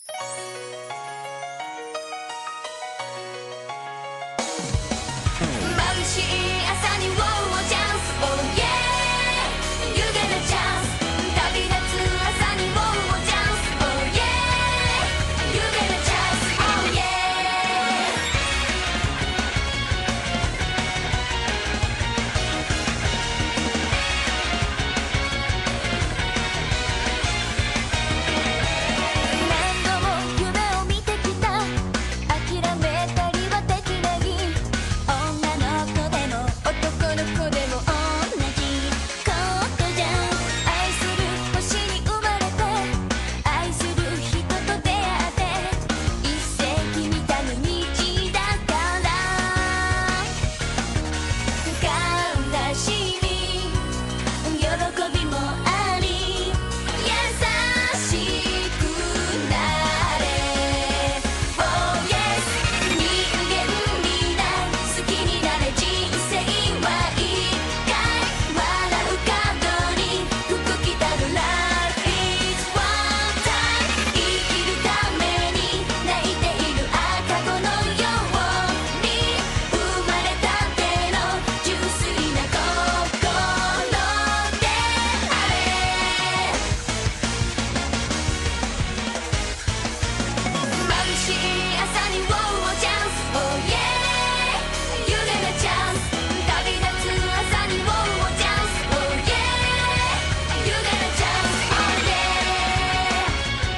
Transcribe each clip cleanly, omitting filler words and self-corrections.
しい朝にウォーチャンス Oh yeah You get a chance 旅立つ朝にウォーチャンス Oh yeah You get a chance Oh yeah 何度も夢を見てきた諦めたりはできない女の子でも男の子でも同じことじゃん愛する星に生まれて愛する人と出会って一石二鳥道だから悲しみ喜びもあり優しくなれ Oh yes 人間みんな好きになれ人生は一回笑う角に服着たる Life is one time 生きるために泣いている赤子のように生まれたての純粋な心であれ眩しい朝にウォーチャンス Oh yeah You get a chance 旅立つ朝にウォーチャンス Oh yeah You get a chance Oh yeah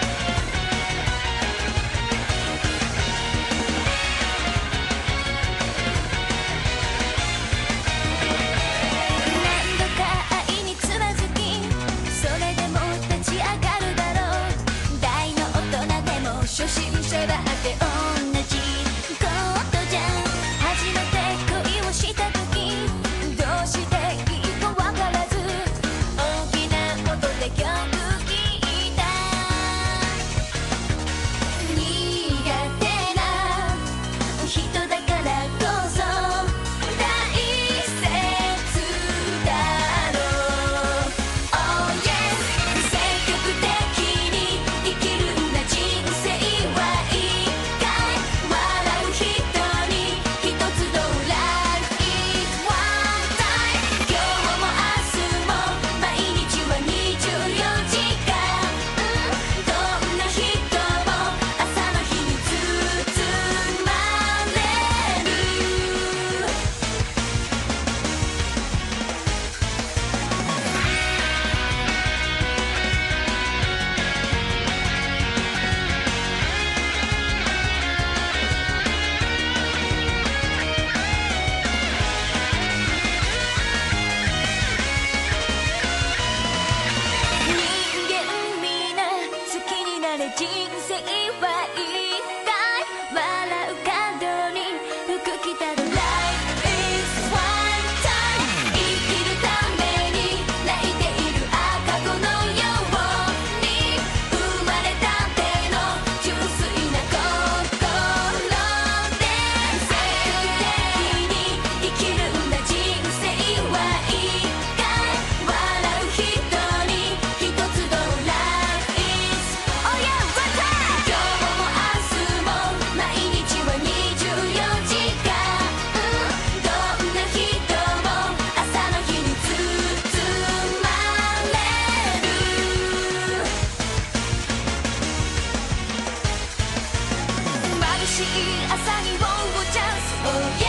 何度か愛につまずきそれでも立ち上がるだろう大の大人でも初心者だって同じことじゃん初めて恋をした時どうしていいか分からず大きな音で曲聴いた苦手な人だからこそ大切だろう Oh yes 積極的に生きるんだ人生は一回笑う人に一つの Life is one time 今日も明日も毎日は24時間どんな人も朝の日に包まれる人間みんな好きになれ人生は一回笑う角に服着たる Life is one time 生きるために泣いている赤子のように生まれたての純粋な心で積極的に生きるんだ人生は一回笑う人に一つの Life is Oh yeah one time 今日も明日も毎日は24時間どんな人も朝の日に包まれる眩しい朝にウォーチャンス Oh yeah